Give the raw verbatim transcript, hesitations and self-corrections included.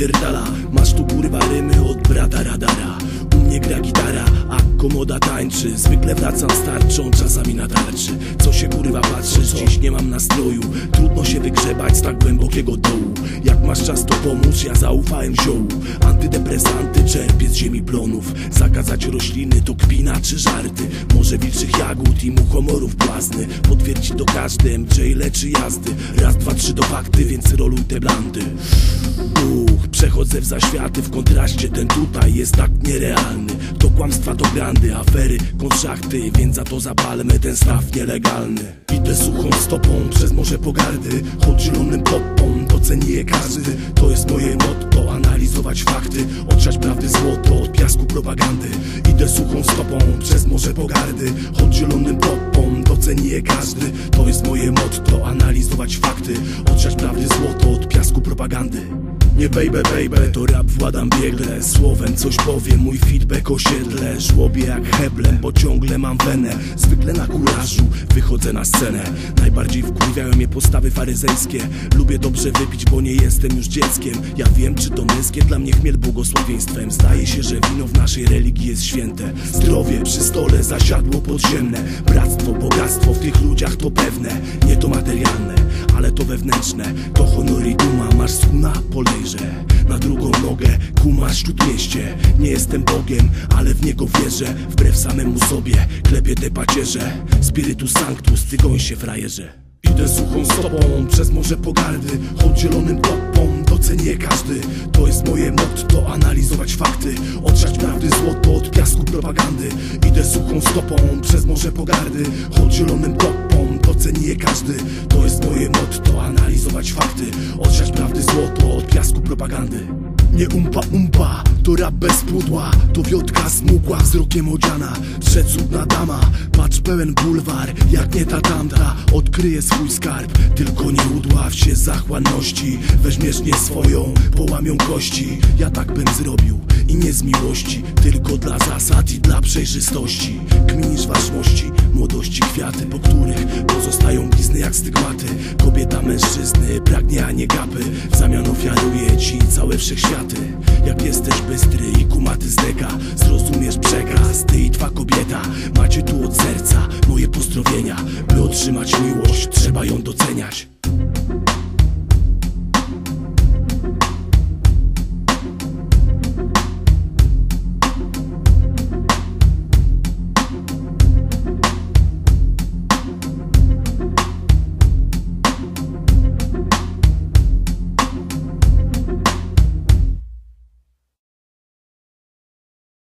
napierdala. Masz tu kurwa rymy od brata radara. U mnie gra gitara, a komoda tańczy. Zwykle wracam z tarczą, czasami na tarczy. Co się kurwa patrzysz? Dziś nie mam nastroju. Trudno się wygrzebać z tak głębokiego dołu. Jak masz czas to pomóż, ja zaufałem ziołu. Antydepresanty czerpię z ziemi plonów. Zakazać rośliny to kpina czy żarty. Może wilczych jagód i muchomorów błazny. Potwierdzi to każdy M J leczy jazdy. Raz, dwa, trzy do fakty, więc roluj te blandy. Uch, przechodzę w zaświaty. W kontraście ten tutaj jest tak nierealny. To kłamstwa, to grandy, afery, konszachty. Więc za to zapalmy ten staw nielegalny. Idę suchą stopą przez morze pogardy. Choć zielonym popą doceni je każdy. To jest moje motto, analizować fakty. Otrzać prawdy złoto od piasku propagandy. Idę suchą stopą przez morze pogardy. Choć zielonym popą doceni je każdy. To jest moje motto, analizować fakty. Otrzać prawdy złoto od piasku propagandy. Nie baby baby, to rap władam biegle. Słowem coś powiem, mój feedback osiedle. Żłobię jak heblem, bo ciągle mam wenę. Zwykle na kurażu wychodzę na scenę. Najbardziej wkurwiają mnie postawy faryzejskie. Lubię dobrze wypić, bo nie jestem już dzieckiem. Ja wiem, czy to męskie, dla mnie chmiel błogosławieństwem. Zdaje się, że wino w naszej religii jest święte. Zdrowie przy stole, zasiadło podziemne. Bractwo, bogactwo w tych ludziach to pewne. Nie to materialne, ale to wewnętrzne. To honor i duma, masz skuna, polejrze. Na drugą nogę, kumasz śródmieście. Nie jestem Bogiem, ale w Niego wierzę. Wbrew samemu sobie, klepię te pacierze. Spiritus Sanctus, ty goń się frajerze. Idę suchą stopą przez morze pogardy. Choć zielonym topą doceni je każdy. To jest moje motto, analizować fakty. Otrzać prawdy złoto od piasku propagandy. Idę suchą stopą przez morze pogardy. Choć zielonym topą doceni je każdy. To jest moje motto, analizować fakty. Otrzać prawdy złoto od piasku propagandy. Nie umpa umpa, to rap bez pudła. To wiotka smukła, wzrokiem odziana. Przecudna dama, patrz pełen bulwar. Jak nie ta tamta, odkryje swój skarb. Tylko nie udław się zachłanności. Weźmiesz nie swoją, połamią kości. Ja tak bym zrobił i nie z miłości, tylko dla zasad i dla przejrzystości. Kminisz ważności, młodości kwiaty, po których pozostają blizny jak stygmaty. Kobieta mężczyzny pragnie, a nie gapy. W zamian ofiaruje ci całe wszechświaty. Jak jesteś bystry i kumaty z deka, zrozumiesz przekaz, ty i twa kobieta. Macie tu od serca moje pozdrowienia. By otrzymać miłość, trzeba ją doceniać.